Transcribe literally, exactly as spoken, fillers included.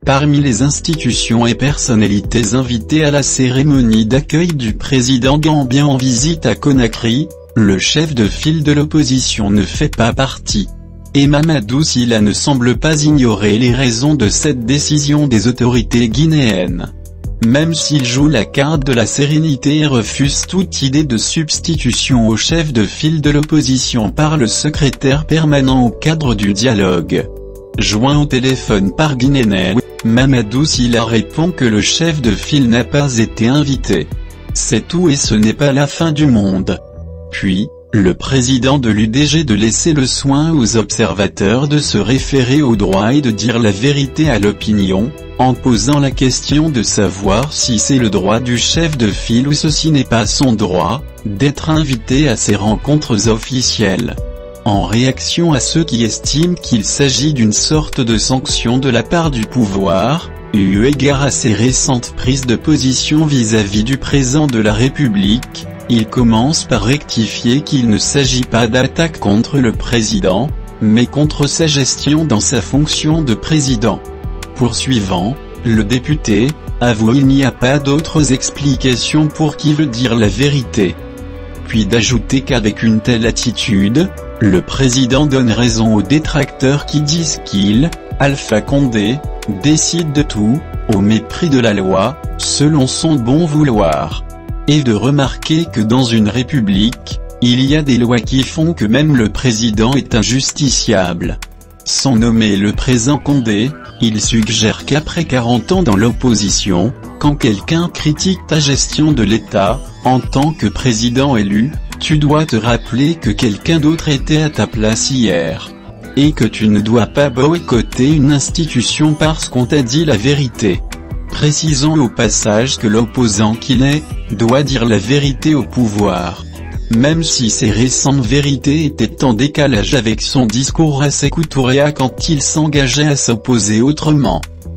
Parmi les institutions et personnalités invitées à la cérémonie d'accueil du président gambien en visite à Conakry, le chef de file de l'opposition ne fait pas partie. Et Mamadou Sylla ne semble pas ignorer les raisons de cette décision des autorités guinéennes. Même s'il joue la carte de la sérénité et refuse toute idée de substitution au chef de file de l'opposition par le secrétaire permanent au cadre du dialogue. Joint au téléphone par Guinéen, Mamadou Sylla répond que le chef de file n'a pas été invité. C'est tout et ce n'est pas la fin du monde. Puis, le président de l'U D G de laisser le soin aux observateurs de se référer au droit et de dire la vérité à l'opinion, en posant la question de savoir si c'est le droit du chef de file ou ceci n'est pas son droit, d'être invité à ces rencontres officielles. En réaction à ceux qui estiment qu'il s'agit d'une sorte de sanction de la part du pouvoir, eu égard à ses récentes prises de position vis-à-vis du président de la République, il commence par rectifier qu'il ne s'agit pas d'attaque contre le président, mais contre sa gestion dans sa fonction de président. Poursuivant, le député avoue il n'y a pas d'autres explications pour qui veut dire la vérité. Puis d'ajouter qu'avec une telle attitude, le président donne raison aux détracteurs qui disent qu'il, Alpha Condé, décide de tout, au mépris de la loi, selon son bon vouloir. Et de remarquer que dans une république, il y a des lois qui font que même le président est injusticiable. Sans nommer le président Condé, il suggère qu'après quarante ans dans l'opposition, quand quelqu'un critique ta gestion de l'État, en tant que président élu, tu dois te rappeler que quelqu'un d'autre était à ta place hier. Et que tu ne dois pas boycotter une institution parce qu'on t'a dit la vérité. Précisons au passage que l'opposant qu'il est, doit dire la vérité au pouvoir. Même si ces récentes vérités étaient en décalage avec son discours à Sékou Touré quand il s'engageait à s'opposer autrement.